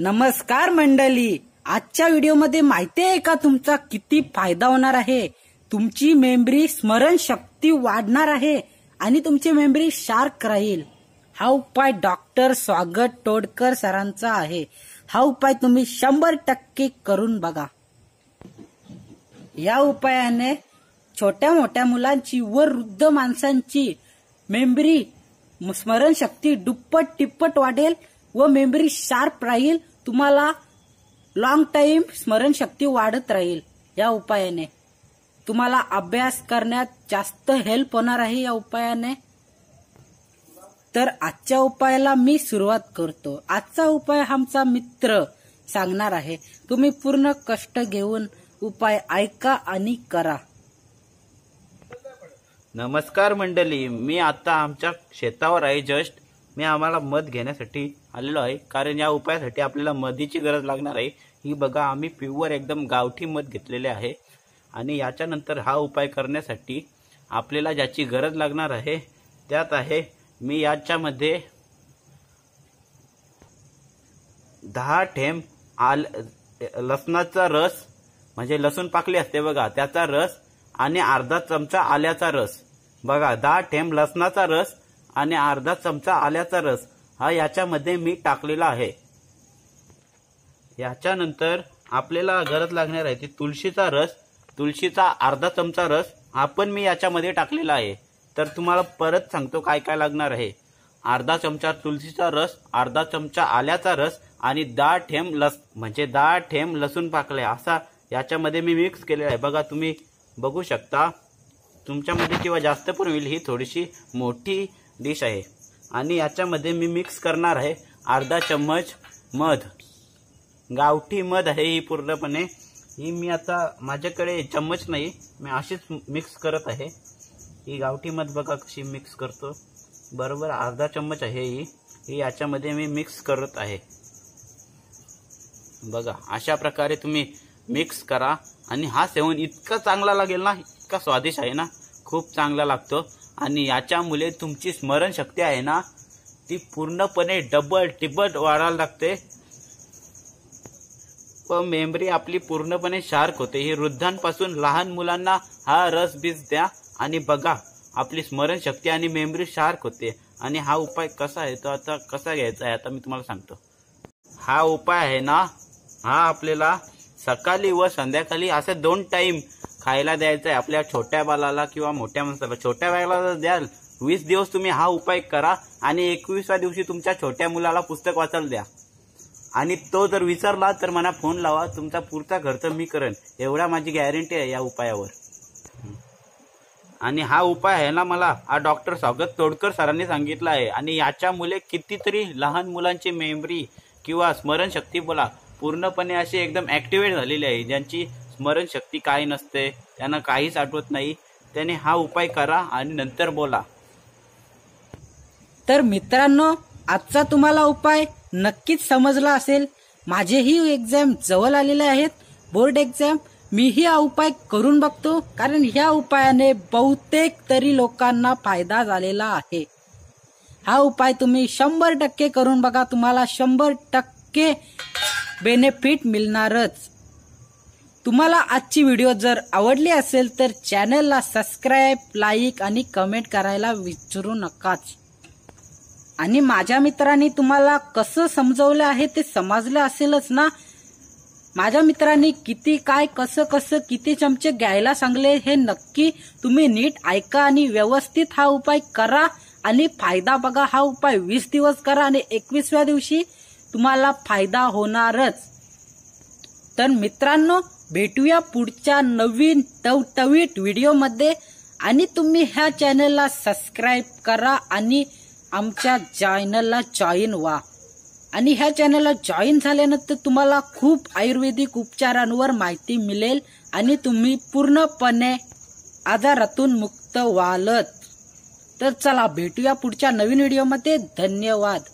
नमस्कार मंडळी, आजच्या व्हिडिओमध्ये माहिती आहे का तुमचा किती फायदा होणार आहे। तुमची मेमरी स्मरण शक्ती वाढणार आहे आणि तुमची मेमरी शार्प राहील। हा उपाय डॉक्टर स्वागत तोडकर सरांचा आहे। हा उपाय तुम्ही 100% करून बघा। या उपायाने छोट्या मोठ्या मुलांची व वृद्ध माणसांची मेमरी स्मरण शक्ती दुप्पट तिप्पट वाढेल व मेमरी शार्प राहील। तुम्हाला लॉंग टाइम स्मरण शक्ती वाढत राहील। या उपायाने तुम्हाला अभ्यास करण्यात जास्त हेल्प होणार आहे। या उपायाने तर आजच्या उपायाला मी सुरुवात करतो। आजचा उपाय आमचा मित्र सांगणार आहे। तुम्ही पूर्ण कष्ट घेऊन उपाय ऐका आणि करा। नमस्कार मंडळी, मी आता आमच्या शेतावर आहे। जस्ट मी आम्हाला मध घेण्यासाठी आलेलो आहे, कारण या उपायासाठी आपल्याला मधीची गरज लागणार आहे। ही बघा, आम्ही प्युअर एकदम गावठी मध घेतलेले आहे आणि याच्यानंतर हा उपाय करण्यासाठी आपल्याला ज्याची गरज लागणार आहे त्यात आहे मी याच्यामध्ये 10 थेंब लसणाचा रस, म्हणजे लसूण पाकळी असते बघा, त्याचा रस आणि अर्धा चमचा आल्याचा रस। बघा, 10 थेंब लसणाचा रस आणि अर्धा चमचा आल्याचा रस हा याच्यामध्ये मी टाकलेला आहे। याच्यानंतर आपल्याला गरज लागणार आहे ती तुळशीचा रस। तुळशीचा अर्धा चमचा रस हा पण मी याच्यामध्ये टाकलेला आहे। तर तुम्हाला परत सांगतो काय काय लागणार आहे। अर्धा चमचा तुळशीचा रस, अर्धा चमचा आल्याचा रस आणि 10 थेंब लसूण पाकळ्या असा याच्यामध्ये मी मिक्स केलेला आहे। बघा, तुम्ही बघू शकता, तुमच्यामध्ये किंवा जास्त पण होईल, ही थोडीशी मोठी डिश आहे। आणि याच्यामध्ये मी मिक्स करणार आहे अर्धा चम्मच मध, गावठी मध आहे ही पूर्णपणे। ही मी आता माझ्याकडे चम्मच नाही, मी अशीच मिक्स करत आहे। ही गावठी मध बघा कशी मिक्स करतो, बरोबर अर्धा चम्मच आहे ही याच्यामध्ये मी मिक्स करत आहे। बघा, अशा प्रकारे तुम्ही मिक्स करा आणि हा सेवन इतका चांगला लागेल ना, इतका स्वादिष्ट आहे ना, खूप चांगला लागतो। आणि याच्यामुळे तुमची स्मरण शक्ती आहे ना, ती पूर्णपणे डबल टिबल वाढायला लागते व मेमरी आपली पूर्णपणे शार्प होते। ही वृद्धांपासून लहान मुलांना हा रस बीज द्या आणि बघा, आपली स्मरण शक्ती आणि मेमरी शार्प होते। आणि हा उपाय कसा आहे तो आता कसा घ्यायचा आहे आता मी तुम्हाला सांगतो। हा उपाय आहे ना, हा आपल्याला सकाळी व संध्याकाळी असे 2 टाइम खायला द्यायचा आहे आपल्या छोट्या बाळाला किंवा मोठ्या माणसाला। छोट्या बाळाला द्याल 20 दिवस तुम्ही हा उपाय करा आणि 21व्या दिवशी तुमच्या छोट्या मुलाला पुस्तक वाचायला द्या। आणि तो जर विचारला तर मला फोन लावा, तुमचा पुढचा खर्च मी करेन, एवढा माझी गॅरंटी आहे या उपायावर। आणि हा उपाय आहे ना, मला हा डॉक्टर स्वागत तोडकर सरांनी सांगितला आहे। आणि याच्यामुळे कितीतरी लहान मुलांची मेमरी किंवा स्मरण शक्ती बोला पूर्णपणे अशी एकदम ऍक्टिव्हेट झालेली आहे। ज्यांची स्मरण शक्ती काही नसते, त्यांना काहीच आठवत नाही, त्याने हा उपाय करा आणि नंतर बोला। तर मित्रांनो, आजचा तुम्हाला उपाय नक्कीच समजला असेल। माझेही एक्झाम जवळ आलेले आहेत, बोर्ड एक्झाम। मीही हा उपाय करून बघतो, कारण ह्या उपायाने बहुतेक तरी लोकांना फायदा झालेला आहे। हा उपाय तुम्ही 100% करून बघा, तुम्हाला 100% बेनिफिट मिळणारच। तुम्हाला आजची व्हिडिओ जर आवडली असेल तर चॅनलला सबस्क्राईब, लाईक आणि कमेंट करायला विसरू नकाच। आणि माझ्या मित्रांनी तुम्हाला कसं समजवलं आहे ते समजलं असेलच ना। माझ्या मित्रांनी किती काय कसं किती चमचे घ्यायला सांगले हे नक्की तुम्ही नीट ऐका आणि व्यवस्थित हा उपाय करा आणि फायदा बघा। हा उपाय 20 दिवस करा आणि 21व्या दिवशी तुम्हाला फायदा होणारच। तर मित्रांनो, भेटूया पुढच्या नवीन टवटवीत व्हिडिओमध्ये। आणि तुम्ही ह्या चॅनलला सबस्क्राईब करा आणि आमच्या चॅनलला जॉईन व्हा। आणि ह्या चॅनलला जॉईन झाल्यानंतर तुम्हाला खूप आयुर्वेदिक उपचारांवर माहिती मिळेल आणि तुम्ही पूर्णपणे आजारातून मुक्त व्हालत। तर चला भेटूया पुढच्या नवीन व्हिडिओमध्ये। धन्यवाद।